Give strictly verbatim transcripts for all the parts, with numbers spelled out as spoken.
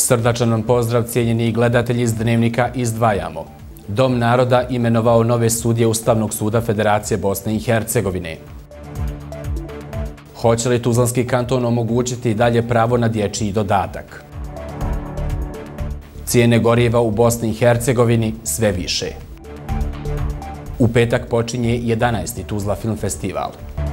Srdačan vam pozdrav, cijenjeni gledatelji iz Dnevnika Izdvajamo. Dom naroda imenovao nove sudije Ustavnog suda Federacije Bosne i Hercegovine. Hoće li Tuzlanski kanton omogućiti dalje pravo na dječji dodatak? Cijene goriva u Bosni i Hercegovini sve više. U petak počinje jedanaesti Tuzla film festival.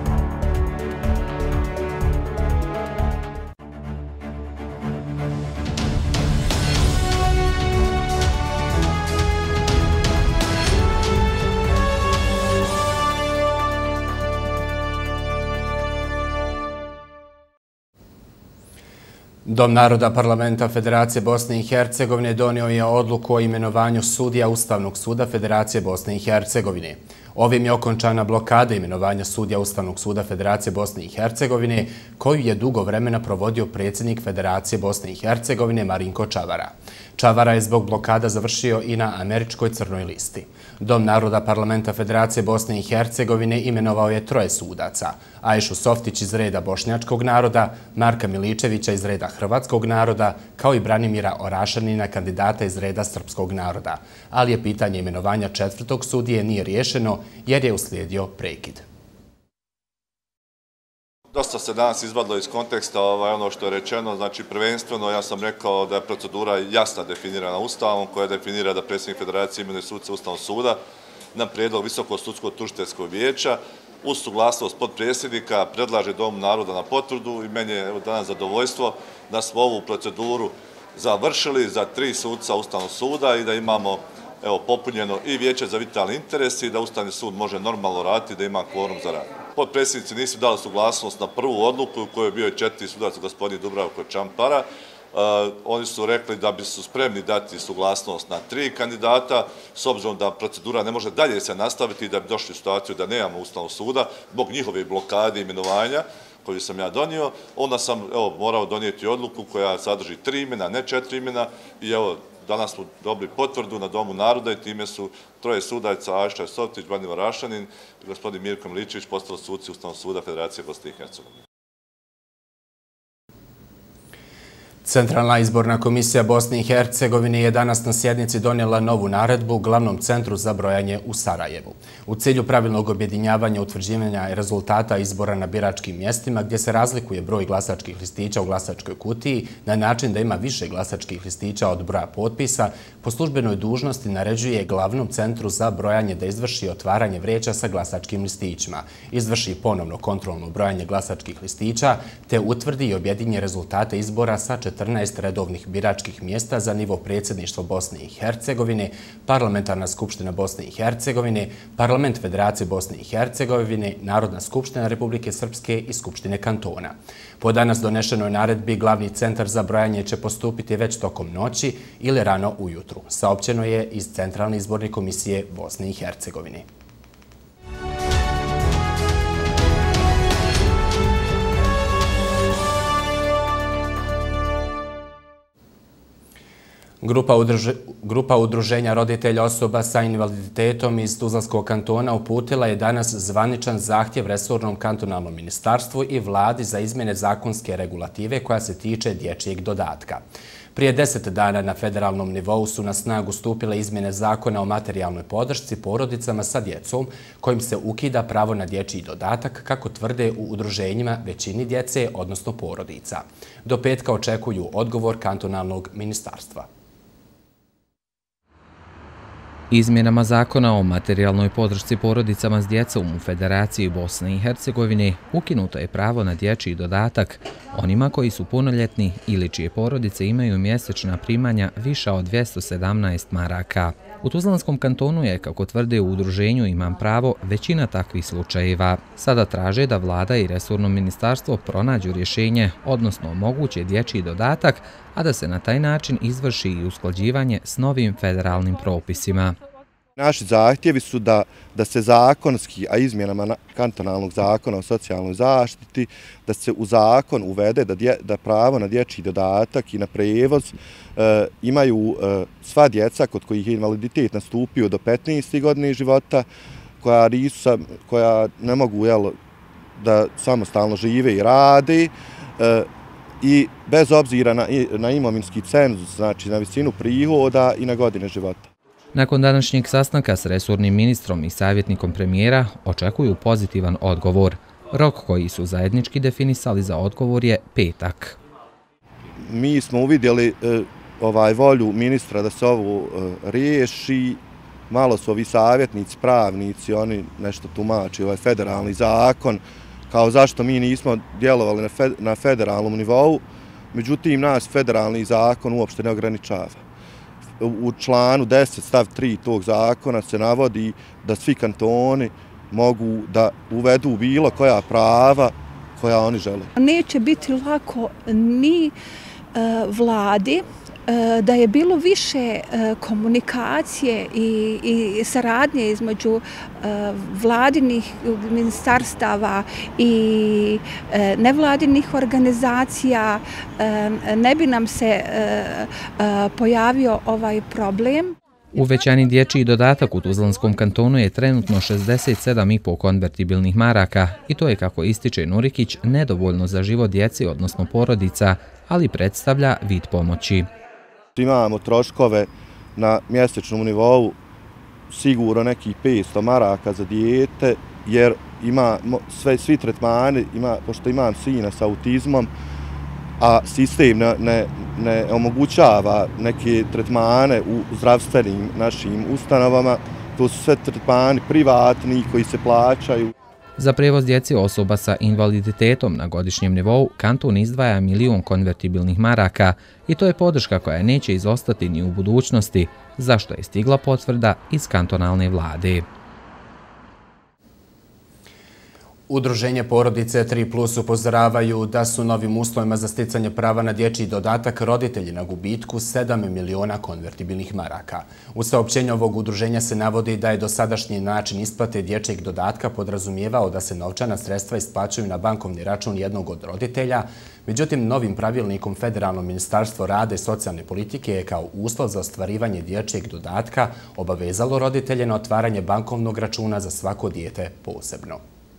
Dom naroda Parlamenta Federacije Bosne i Hercegovine donio je odluku o imenovanju sudija Ustavnog suda Federacije Bosne i Hercegovine. Ovim je okončana blokada imenovanja sudija Ustavnog suda Federacije Bosne i Hercegovine, koju je dugo vremena provodio predsjednik Federacije Bosne i Hercegovine Marinko Čavara. Čavara je zbog blokada završio i na američkoj crnoj listi. Dom naroda Parlamenta Federacije Bosne i Hercegovine imenovao je troje sudaca: Ajšu Softić iz reda bošnjačkog naroda, Marka Miličevića iz reda hrvatskog naroda, kao i Branimira Orašanina, kandidata iz reda srpskog naroda. Ali je pitanje imenovanja četvrtog sudije nije riješeno jer je uslijedio prekid. Dosta se danas izvadilo iz konteksta ono što je rečeno, znači prvenstveno ja sam rekao da je procedura jasno definirana Ustavom, koja definira da predsjednik Federacije imenuje suce Ustavnog suda na prijedlog Visokog sudskog tužiteljskog vijeća uz suglasnost potpredsjednika predlaže Domu naroda na potvrdu i meni je danas zadovoljstvo da smo ovu proceduru završili za tri suca Ustavnog suda i da imamo evo, popunjeno i vijeće za vitalni interes i da Ustavni sud može normalno raditi, da ima kvorum za rad. Potpredsjednici nisu dali suglasnost na prvu odluku u kojoj je bio i četiri sudaca, gospodin Dubravko Čampara. Uh, oni su rekli da bi su spremni dati suglasnost na tri kandidata, s obzirom da procedura ne može dalje se nastaviti i da bi došli u situaciju da nemamo Ustavnog suda zbog njihove blokade imenovanja koju sam ja donio. Onda sam evo, morao donijeti odluku koja sadrži tri imena, ne četiri imena i evo, danas smo dobili potvrdu na Domu naroda i time su troje sudaca, Ajša Softić, Branimir Orašanin i gospodin Mirko Miličević postali suci Ustavnog suda Federacije Bosne i Hercegovine. Centralna izborna komisija Bosne i Hercegovine je danas na sjednici donijela novu naredbu Glavnom centru za brojanje u Sarajevu. U cilju pravilnog objedinjavanja utvrđivanja rezultata izbora na biračkim mjestima gdje se razlikuje broj glasačkih listića u glasačkoj kutiji na način da ima više glasačkih listića od broja potpisa, po službenoj dužnosti naređuje Glavnom centru za brojanje da izvrši otvaranje vreća sa glasačkim listićima, izvrši ponovno kontrolno brojanje glasačkih listića te utvrdi i objedinje rezultate izbora sa četrnaest redovnih biračkih mjesta za nivo predsjedništva Bosne i Hercegovine, Parlamentarna skupština Bosne i Hercegovine, Parlament Federacije Bosne i Hercegovine, Narodna skupština Republike Srpske i Skupštine kantona. Po danas donešenoj naredbi Glavni centar za brojanje će postupiti već tokom noći ili rano ujutru, saopćeno je iz Centralne izborne komisije Bosne i Hercegovine. Grupa, udruže, grupa udruženja roditelja osoba sa invaliditetom iz Tuzlanskog kantona uputila je danas zvaničan zahtjev resornom kantonalnom ministarstvu i vladi za izmjene zakonske regulative koja se tiče dječjeg dodatka. Prije deset dana na federalnom nivou su na snagu stupile izmjene zakona o materijalnoj podršci porodicama sa djecom, kojim se ukida pravo na dječji dodatak, kako tvrde u udruženjima većini djece, odnosno porodica. Do petka očekuju odgovor kantonalnog ministarstva. Izmjenama zakona o materijalnoj podršci porodicama s djecom u Federaciji Bosne i Hercegovine ukinuto je pravo na dječji dodatak onima koji su punoljetni ili čije porodice imaju mjesečna primanja viša od dvjesto sedamnaest maraka. U Tuzlanskom kantonu je, kako tvrde u udruženju Imam pravo, većina takvih slučajeva. Sada traže da vlada i resorno ministarstvo pronađu rješenje, odnosno omoguće dječji dodatak, a da se na taj način izvrši i usklađivanje s novim federalnim propisima. Naši zahtjevi su da, da se zakonski, a izmjenama kantonalnog zakona o socijalnoj zaštiti, da se u zakon uvede da, dje, da pravo na dječji dodatak i na prevoz e, imaju e, sva djeca kod kojih je invaliditet nastupio do petnaeste godine života, koja, nisu, koja ne mogu jel, da samostalno žive i rade, e, i bez obzira na, na imovinski cenzus, znači na visinu prihoda i na godine života. Nakon današnjeg sastanka s resornim ministrom i savjetnikom premijera očekuju pozitivan odgovor. Rok koji su zajednički definisali za odgovor je petak. Mi smo uvidjeli e, ovaj volju ministra da se ovo e, riješi. Malo su ovi savjetnici, pravnici, oni nešto tumači, ovaj federalni zakon, kao zašto mi nismo djelovali na, fed, na federalnom nivou. Međutim, nas federalni zakon uopšte ne ograničava. U članu deset stav tri tog zakona se navodi da svi kantoni mogu da uvedu bilo koja prava koja oni žele. Neće biti lako ni uh, vladi, uh, da je bilo više uh, komunikacije i, i saradnje između uh, vladinih ministarstava i uh, nevladinih organizacija, uh, ne bi nam se uh, uh, pojavio ovaj problem. Uvećani dječji dodatak u Tuzlanskom kantonu je trenutno šezdeset sedam i po konvertibilnih maraka i to je, kako ističe Nurikić, nedovoljno za život djeci, odnosno porodica, ali predstavlja vid pomoći. Imamo troškove na mjesečnom nivou sigurno nekih petsto maraka za dijete, jer ima sve, svi tretmani, ima, pošto imam sina sa autizmom, a sistem ne, ne, ne omogućava neke tretmane u zdravstvenim našim ustanovama. To su sve tretmani privatni koji se plaćaju. Za prevoz djeci osoba sa invaliditetom na godišnjem nivou kanton izdvaja milion konvertibilnih maraka i to je podrška koja neće izostati ni u budućnosti, zašto je stigla potvrda iz kantonalne vlade. Udruženje porodice tri plus upozoravaju da su novim uslovima za sticanje prava na dječji dodatak roditelji na gubitku sedam miliona konvertibilnih maraka. U saopćenju ovog udruženja se navodi da je dosadašnji način isplate dječjeg dodatka podrazumijevao da se novčana sredstva isplaćuju na bankovni račun jednog od roditelja. Međutim, novim pravilnikom Federalno ministarstvo rada i socijalne politike je kao uslov za ostvarivanje dječjeg dodatka obavezalo roditelje na otvaranje bankovnog računa za svako dijete posebno.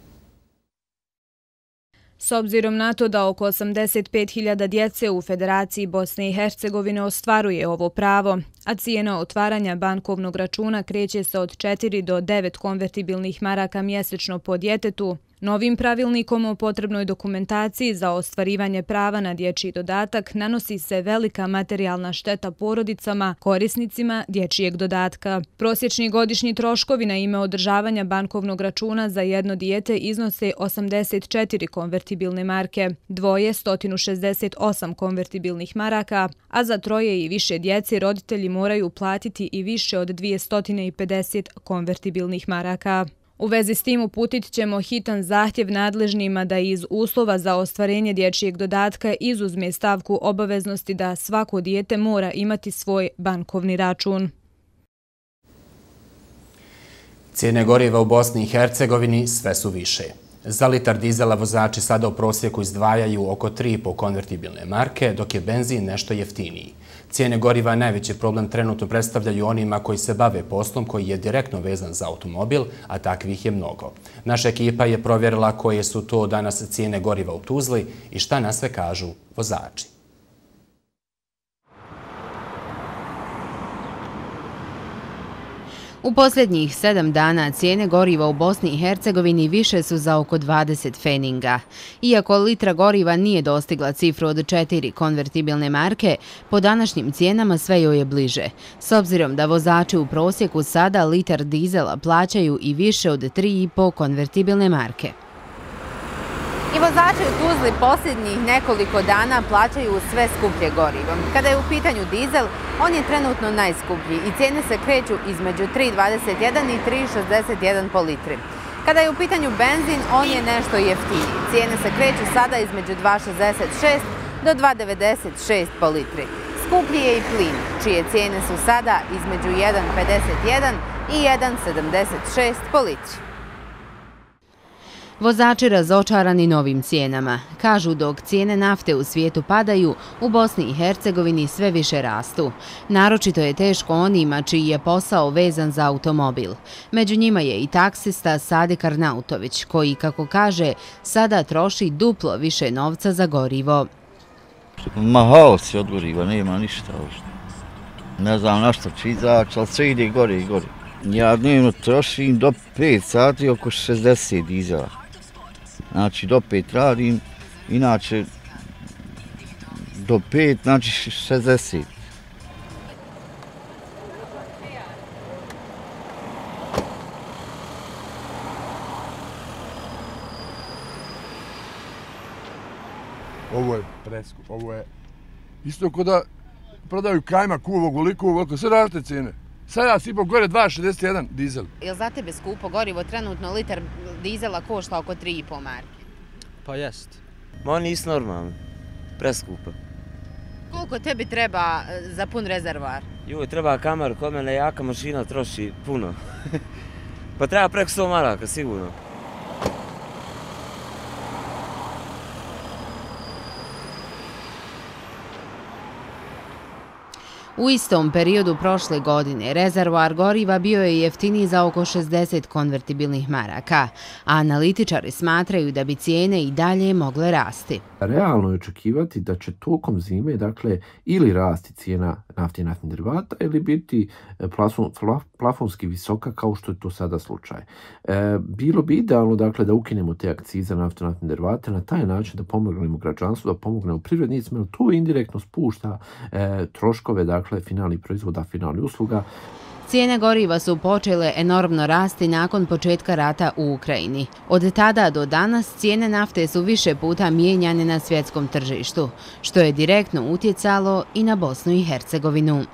S obzirom na to da oko osamdeset pet hiljada djece u Federaciji Bosne i Hercegovine ostvaruje ovo pravo, a cijena otvaranja bankovnog računa kreće se od četiri do devet konvertibilnih maraka mjesečno po djetetu, novim pravilnikom o potrebnoj dokumentaciji za ostvarivanje prava na dječji dodatak nanosi se velika materijalna šteta porodicama, korisnicima dječjeg dodatka. Prosječni godišnji troškovi na ime održavanja bankovnog računa za jedno dijete iznose osamdeset četiri konvertibilne marke, dvoje sto šezdeset osam konvertibilnih maraka, a za troje i više djece roditelji moraju platiti i više od dvjesto pedeset konvertibilnih maraka. U vezi s tim uputit ćemo hitan zahtjev nadležnima da iz uslova za ostvarenje dječjeg dodatka izuzme stavku obaveznosti da svako dijete mora imati svoj bankovni račun. Cijene goriva u Bosni i Hercegovini sve su više. Za litar dizela vozači sada u prosjeku izdvajaju oko tri i po konvertibilne marke, dok je benzin nešto jeftiniji. Cijene goriva najveći problem trenutno predstavljaju onima koji se bave poslom koji je direktno vezan za automobil, a takvih je mnogo. Naša ekipa je provjerila koje su to danas cijene goriva u Tuzli i šta na sve kažu vozači. U posljednjih sedam dana cijene goriva u Bosni i Hercegovini više su za oko dvadeset feninga. Iako litra goriva nije dostigla cifru od četiri konvertibilne marke, po današnjim cijenama sve joj je bliže, s obzirom da vozači u prosjeku sada litar dizela plaćaju i više od tri i po konvertibilne marke. I vozači u Tuzli posljednjih nekoliko dana plaćaju sve skuplje gorivo. Kada je u pitanju dizel, on je trenutno najskuplji i cijene se kreću između tri dvadeset jedan i tri šezdeset jedan po litri. Kada je u pitanju benzin, on je nešto jeftiniji. Cijene se kreću sada između dva šezdeset šest do dva devedeset šest po litri. Skuplji je i plin, čije cijene su sada između jedan pedeset jedan i jedan sedamdeset šest po litri. Vozači razočarani novim cijenama. Kažu dok cijene nafte u svijetu padaju, u Bosni i Hercegovini sve više rastu. Naročito je teško onima čiji je posao vezan za automobil. Među njima je i taksista Sadik Arnautović, koji, kako kaže, sada troši duplo više novca za gorivo. Ma haos je od goriva, nema ništa uopšte. Ne znam na što će izaći, ali sve ide gore i gore. Ja dnevno trošim do pet sati oko šezdeset dizela. Znači do pet radim, inače do pet, znači šezdeset. Ovo je preskup, ovo je isto ko da prodaju kajmak u ovoliko, ovoliko, sve različite cijene. Sada si ipak gore dva šezdeset jedan dizel. Je li za tebe skupo gorivo? Trenutno litar dizela košta oko tri i po marke. Pa jest. Ma oni nisu normalni. Preskupo. Koliko tebi treba za pun rezervoar? Joj, treba kamer, kod mene jaka mašina troši puno. Pa treba preko sto maraka, sigurno. U istom periodu prošle godine rezervoar goriva bio je jeftiniji za oko šezdeset konvertibilnih maraka, a analitičari smatraju da bi cijene i dalje mogle rasti. Realno je očekivati da će tokom zime, dakle, ili rasti cijena nafte i naftnih derivata ili biti plafon, plafonski visoka kao što je to sada slučaj. E, bilo bi idealno, dakle, da ukinemo te akcize na nafte i naftne derivate na taj način da pomognemo građanstvu, da pomognemo privrednicima, jer to indirektno spušta e, troškove, dakle, finalnih proizvoda, finalnih usluga. Cijene goriva su počele enormno rasti nakon početka rata u Ukrajini. Od tada do danas cijene nafte su više puta mijenjane na svjetskom tržištu, što je direktno utjecalo i na Bosnu i Hercegovinu.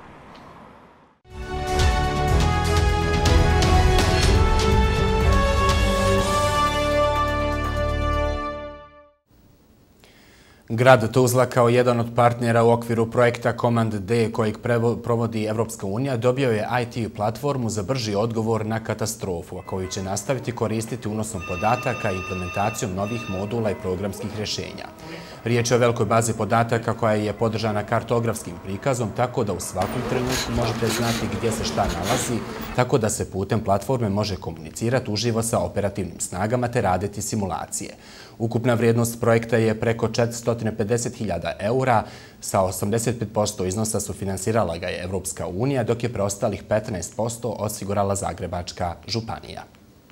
Grad Tuzla kao jedan od partnera u okviru projekta Command D kojeg provodi Evropska unija dobio je I T platformu za brži odgovor na katastrofu, a koju će nastaviti koristiti unosom podataka i implementacijom novih modula i programskih rješenja. Riječ je o velikoj bazi podataka koja je podržana kartografskim prikazom, tako da u svakom trenutku možete znati gdje se šta nalazi, tako da se putem platforme može komunicirati uživo sa operativnim snagama te raditi simulacije. Ukupna vrijednost projekta je preko četiristo pedeset hiljada eura, sa osamdeset pet posto iznosa sufinansirala ga je Evropska unija, dok je preostalih petnaest posto osigurala Zagrebačka županija.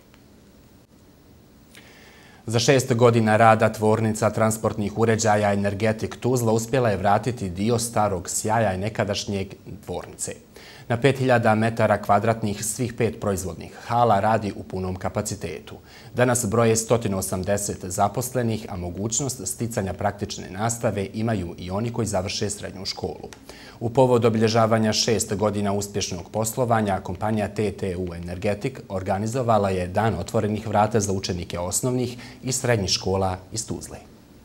Za šest godina rada tvornica transportnih uređaja Energetik Tuzla uspjela je vratiti dio starog sjaja i nekadašnjeg tvornice. Na pet hiljada metara kvadratnih svih pet proizvodnih hala radi u punom kapacitetu. Danas broje sto osamdeset zaposlenih, a mogućnost sticanja praktične nastave imaju i oni koji završe srednju školu. U povod obilježavanja šest godina uspješnog poslovanja, kompanija T T U Energetik organizovala je Dan otvorenih vrata za učenike osnovnih i srednjih škola iz Tuzle.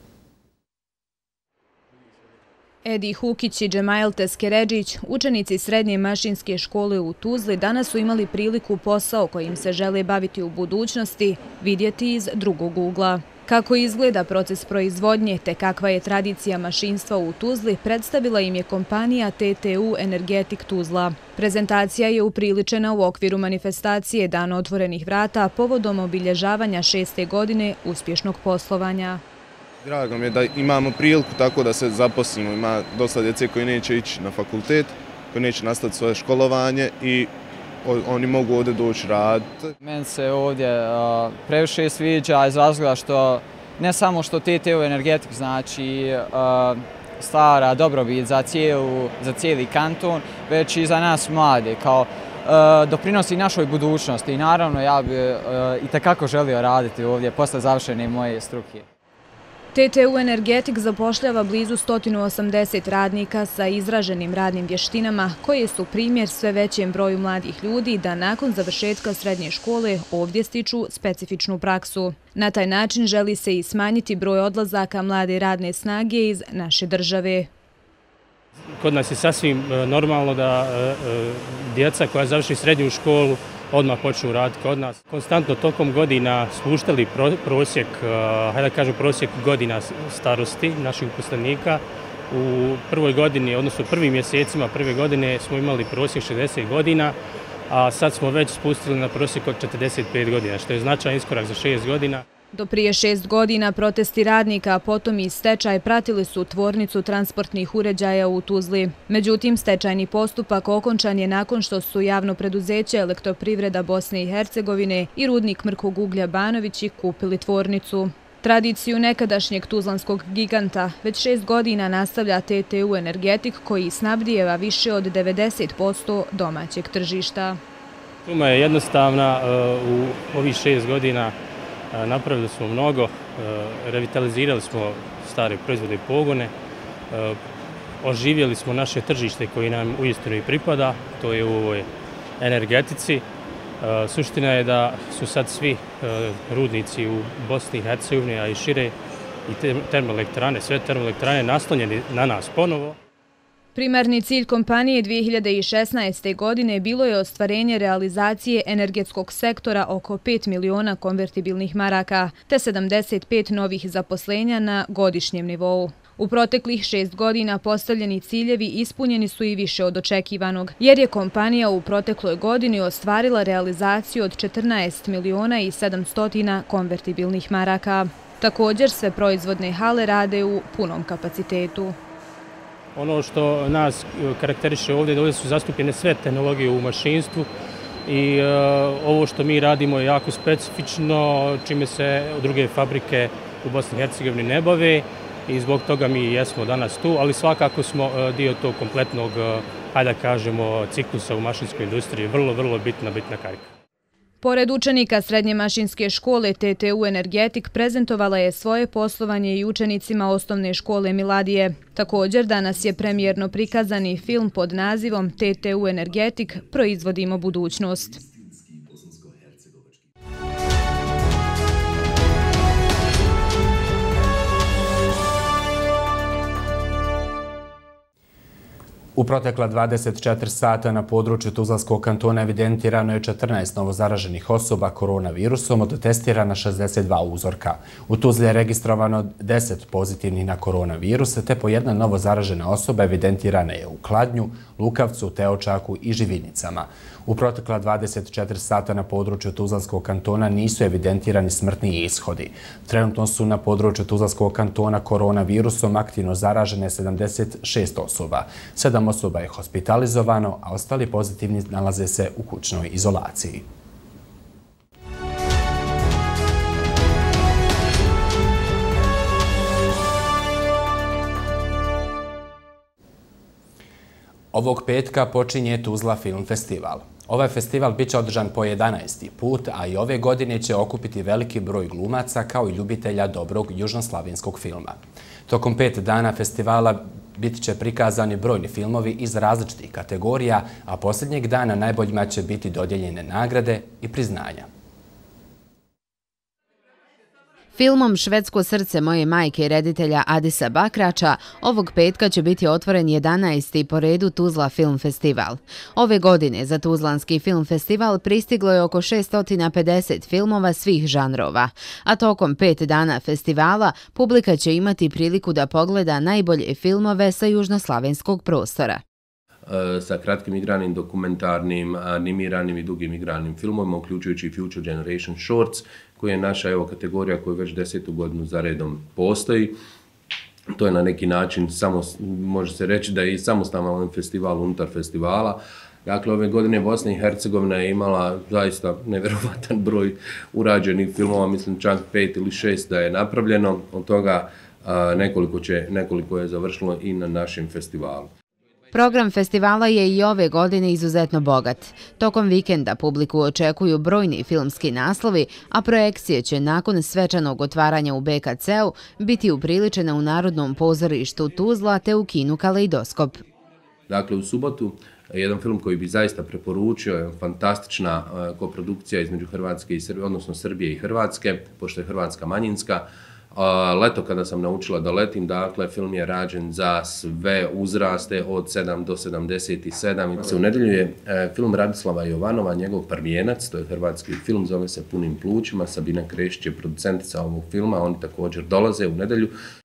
Edi Hukić i Džemail Teskeređić, učenici srednje mašinske škole u Tuzli, danas su imali priliku posao kojim se žele baviti u budućnosti vidjeti iz drugog ugla. Kako izgleda proces proizvodnje te kakva je tradicija mašinstva u Tuzli, predstavila im je kompanija T T U Energetik Tuzla. Prezentacija je upriličena u okviru manifestacije Dana otvorenih vrata povodom obilježavanja šeste godine uspješnog poslovanja. Drago mi je da imamo priliku tako da se zaposlimo. Ima dosta djece koji neće ići na fakultet, koji neće nastaviti svoje školovanje i oni mogu ovdje doći raditi. Meni se ovdje uh, previše sviđa iz razloga što ne samo što T T U Energetik znači uh, stvara dobrobit za, cijelu, za cijeli kanton, već i za nas mlade, kao uh, doprinosi našoj budućnosti. I naravno ja bi uh, i takako želio raditi ovdje posle završene moje struke. T T U Energetik zapošljava blizu sto osamdeset radnika sa izraženim radnim vještinama koje su primjer sve većem broju mladih ljudi da nakon završetka srednje škole ovdje stiču specifičnu praksu. Na taj način želi se i smanjiti broj odlazaka mlade radne snage iz naše države. Kod nas je sasvim normalno da djeca koja završi srednju školu odmah počnu raditi kod nas. Konstantno tokom godina spuštali prosjek, hajde da kažem prosjek godina starosti naših uposlenika. U prvoj godini, odnosno prvim mjesecima prve godine smo imali prosjek šezdeset godina, a sad smo već spustili na prosjek od četrdeset pet godina, što je značajan iskorak za šest godina. Do prije šest godina protesti radnika, a potom i stečaj pratili su tvornicu transportnih uređaja u Tuzli. Međutim, stečajni postupak okončan je nakon što su javno preduzeće Elektroprivreda Bosne i Hercegovine i rudnik mrkog uglja Banovići kupili tvornicu. Tradiciju nekadašnjeg tuzlanskog giganta već šest godina nastavlja T T U Energetik koji snabdijeva više od devedeset posto domaćeg tržišta. Šuma je jednostavna, u ovih šest godina napravili smo mnogo, revitalizirali smo stare proizvode i pogone, oživjeli smo naše tržište koje nam uistinu i pripada, to je u ovoj energetici. Suština je da su sad svi rudnici u Bosni i Hercegovini, a i šire, i termoelektrane, sve termoelektrane naslonjeni na nas ponovo. Primarni cilj kompanije dvije hiljade šesnaeste. godine bilo je ostvarenje realizacije energetskog sektora oko pet miliona konvertibilnih maraka, te sedamdeset pet novih zaposlenja na godišnjem nivou. U proteklih šest godina postavljeni ciljevi ispunjeni su i više od očekivanog, jer je kompanija u protekloj godini ostvarila realizaciju od četrnaest miliona i sedamsto konvertibilnih maraka. Također sve proizvodne hale rade u punom kapacitetu. Ono što nas karakteriše ovdje, ovdje su zastupljene sve tehnologije u mašinstvu i uh, ovo što mi radimo je jako specifično, čime se druge fabrike u Bosni i Hercegovini ne bave i zbog toga mi jesmo danas tu, ali svakako smo uh, dio tog kompletnog, uh, hajde da kažemo, ciklusa u mašinskoj industriji, vrlo, vrlo bitna, bitna karika. Pored učenika Srednje mašinske škole, T T U Energetik prezentovala je svoje poslovanje i učenicima osnovne škole Miladije. Također, danas je premijerno prikazani film pod nazivom T T U Energetik – Proizvodimo budućnost. U protekla dvadeset četiri sata na području Tuzlanskog kantona evidentirano je četrnaest novozaraženih osoba koronavirusom od testirana šezdeset dva uzorka. U Tuzli je registrovano deset pozitivnih na koronavirus, te po jedna novozaražena osoba evidentirana je u Kladnju, Lukavcu, Teočaku i Živinicama. U protekla dvadeset četiri sata na području Tuzlanskog kantona nisu evidentirani smrtni ishodi. Trenutno su na području Tuzlanskog kantona koronavirusom aktivno zaražene sedamdeset šest osoba. Sedam osoba je hospitalizovano, a ostali pozitivni nalaze se u kućnoj izolaciji. Ovog petka počinje Tuzla Film Festival. Ovaj festival biće održan po jedanaesti put, a i ove godine će okupiti veliki broj glumaca kao i ljubitelja dobrog južnoslavenskog filma. Tokom pet dana festivala bit će prikazani brojni filmovi iz različitih kategorija, a posljednjeg dana najboljima će biti dodijeljene nagrade i priznanja. Filmom Švedsko srce moje majke reditelja Adisa Bakrača ovog petka će biti otvoren jedanaesti po redu Tuzla Film Festival. Ove godine za Tuzlanski film festival pristiglo je oko šesto pedeset filmova svih žanrova, a tokom pet dana festivala publika će imati priliku da pogleda najbolje filmove sa južnoslavenskog prostora. Sa kratkim igranim, dokumentarnim, animiranim i dugim igranim filmovima, uključujući Future Generation Shorts, koja je naša evo, kategorija koja već desetu godinu za redom postoji. To je na neki način, samo, može se reći da je i samostalan festival unutar festivala. Dakle, ove godine Bosna i Hercegovina je imala zaista nevjerovatan broj urađenih filmova, mislim čak pet ili šest da je napravljeno, od toga a, nekoliko, će, nekoliko je završilo i na našem festivalu. Program festivala je i ove godine izuzetno bogat. Tokom vikenda publiku očekuju brojni filmski naslovi, a projekcije će nakon svečanog otvaranja u B K C-u biti upriličene u Narodnom pozorištu Tuzla te u kinu Kaleidoskop. Dakle, u subotu jedan film koji bi zaista preporučio je fantastična koprodukcija između Hrvatske i Srbije, odnosno Srbije i Hrvatske, pošto je Hrvatska manjinska. Leto kada sam naučila da letim, dakle, film je rađen za sve uzraste od sedam do sedamdeset sedam. U nedjelju je film Radislava Jovanova, njegov Prvijenac, to je hrvatski film, zove se Punim plućima. Sabina Krešić je producentica ovog filma, oni također dolaze u nedjelju.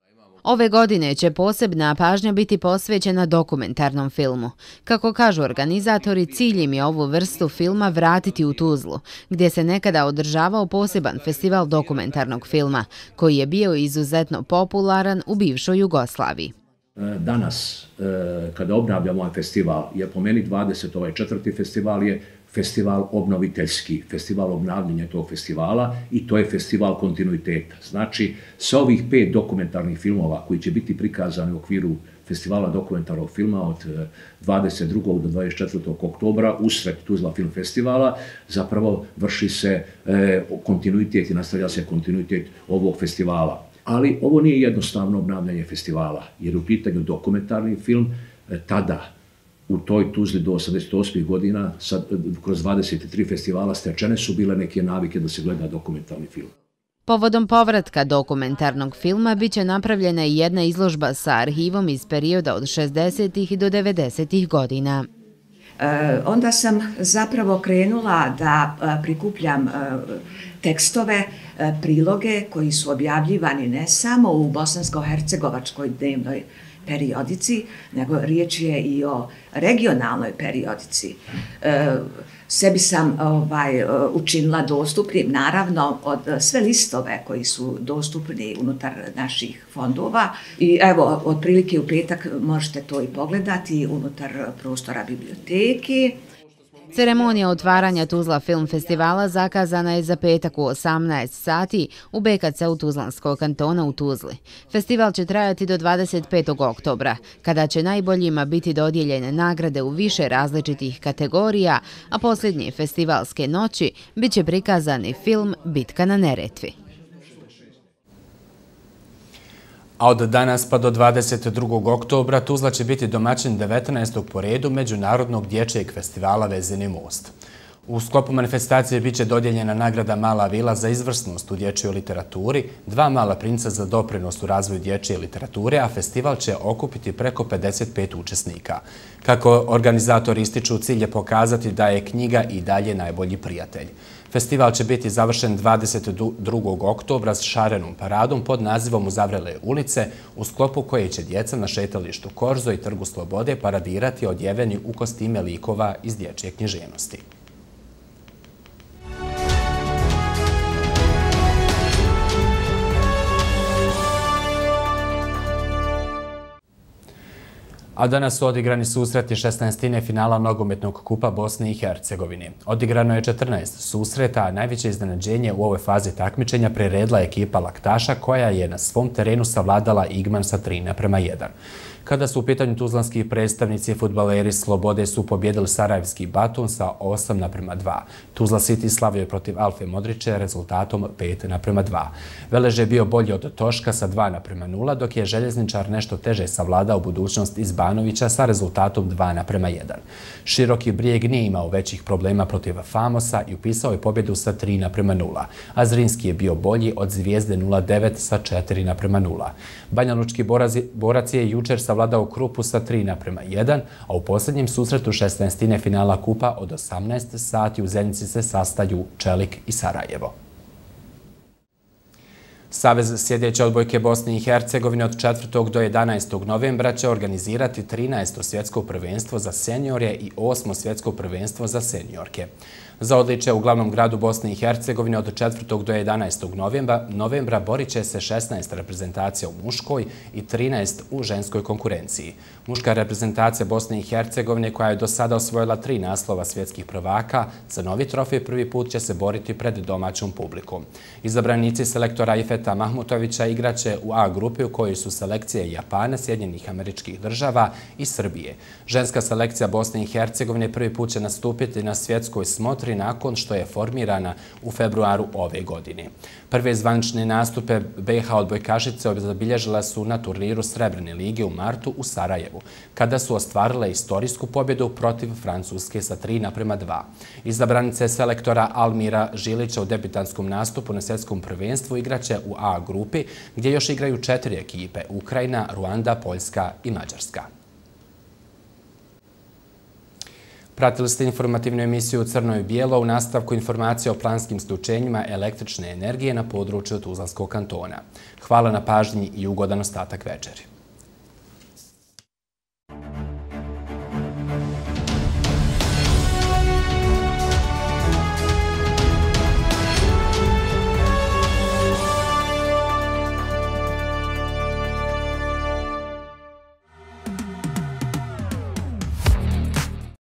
Ove godine će posebna pažnja biti posvećena dokumentarnom filmu. Kako kažu organizatori, cilj im je ovu vrstu filma vratiti u Tuzlu, gdje se nekada održavao poseban festival dokumentarnog filma, koji je bio izuzetno popularan u bivšoj Jugoslaviji. Danas, kada obnavljamo ovaj festival, je po meni dvadeset četvrti festival je festival obnoviteljski, festival obnavljanja tog festivala i to je festival kontinuiteta. Znači, sa ovih pet dokumentarnih filmova koji će biti prikazani u okviru festivala dokumentarnog filma od dvadeset drugog do dvadeset četvrtog oktobra usred Tuzla Film Festivala, zapravo vrši se kontinuitet i nastavlja se kontinuitet ovog festivala. Ali ovo nije jednostavno obnavljanje festivala, jer u pitanju dokumentarni film tada, u toj Tuzli do osamdeset osmih godina, kroz dvadeset tri festivala stečene su bile neke navike da se gleda dokumentarni film. Povodom povratka dokumentarnog filma biće napravljena i jedna izložba sa arhivom iz perioda od šezdesetih do devedesetih godina. Onda sam zapravo krenula da prikupljam tekstove, priloge koji su objavljivani ne samo u bosansko-hercegovačkoj dnevnoj periodici, nego riječ je i o regionalnoj periodici. Sebi sam učinila dostupnim, naravno, od sve listove koji su dostupni unutar naših fondova. I evo, otprilike u petak možete to i pogledati unutar prostora biblioteke. Ceremonija otvaranja Tuzla Film Festivala zakazana je za petak u osamnaest sati u B K C-u Tuzlanskog kantona u Tuzli. Festival će trajati do dvadeset petog oktobra, kada će najboljima biti dodijeljene nagrade u više različitih kategorija, a posljednje festivalske noći bit će prikazani film Bitka na Neretvi. A od danas pa do dvadeset drugog oktobra Tuzla će biti domaćin devetnaestog po redu Međunarodnog dječjeg festivala Vezeni most. U sklopu manifestacije bit će dodijeljena nagrada Mala vila za izvrsnost u dječjoj literaturi, dva Mala princa za doprinos u razvoju dječje literature, a festival će okupiti preko pedeset pet učesnika. Kako organizatori ističu, cilj je pokazati da je knjiga i dalje najbolji prijatelj. Festival će biti završen dvadeset drugog oktobra s šarenom paradom pod nazivom Uzavrele ulice, u sklopu koje će djeca na šetalištu Korzo i Trgu Slobode paradirati odjeveni u kostime likova iz dječje književnosti. A danas su odigrani susreti šesnaestine finala nogometnog kupa Bosne i Hercegovine. Odigrano je četrnaest susreta, a najveće iznenađenje u ovoj fazi takmičenja priredila ekipa Laktaša, koja je na svom terenu savladala Igman sa tri naprema jedan. Kada su u pitanju tuzlanski predstavnici, fudbaleri Slobode su pobjedili Sarajevski Batun sa osam naprema dva. Tuzla City slavio je protiv Alfe Modriće rezultatom pet naprema dva. Velež je bio bolji od Toška sa dva naprema nula, dok je Željezničar nešto teže savladao budućnost iz Banovića sa rezultatom dva naprema jedan. Široki Brijeg nije imao većih problema protiv Famosa i upisao je pobjedu sa tri naprema nula, a Zrinski je bio bolji od Zvijezde nula devet sa četiri naprema nula. Banjalučki borac je jučer savladao Krupu sa tri naprema jedan, a u posljednjem susretu šesnaestine finala kupa od osamnaest sati u Zenici se sastaju Čelik i Sarajevo. Savez sjedeće odbojke Bosne i Hercegovine od četvrtog do jedanaestog novembra će organizirati trinaesto svjetsko prvenstvo za seniore i osmo svjetsko prvenstvo za seniorke. Za odličje u glavnom gradu Bosne i Hercegovine od četvrtog do jedanaestog novembra borit će se šesnaest reprezentacija u muškoj i trinaest u ženskoj konkurenciji. Muška reprezentacija Bosne i Hercegovine, koja je do sada osvojila tri naslova svjetskih prvaka, za novi trofej prvi put će se boriti pred domaćom publikom. Izabranici selektora Ifeta Mahmutovića igraće u A grupi, u kojoj su selekcije Japana, Sjedinjenih Američkih Država i Srbije. Ženska selekcija Bosne i Hercegovine prvi put će nastupiti na svjetskoj smotri nakon što je formirana u februaru ove godine. Prve zvanične nastupe B H odbojkašice zabilježila su na turniru Srebrne lige u martu u Sarajevu, kada su ostvarile istorijsku pobjedu protiv Francuske sa tri naprema dva. Izabranice selektora Almira Žilića u debitanskom nastupu na svjetskom prvenstvu igraće u A grupi, gdje još igraju četiri ekipe: Ukrajina, Ruanda, Poljska i Mađarska. Pratili ste informativnu emisiju Crno i bijelo u nastavku informacije o planskim isključenjima električne energije na području Tuzlanskog kantona. Hvala na pažnji i ugodan ostatak večeri.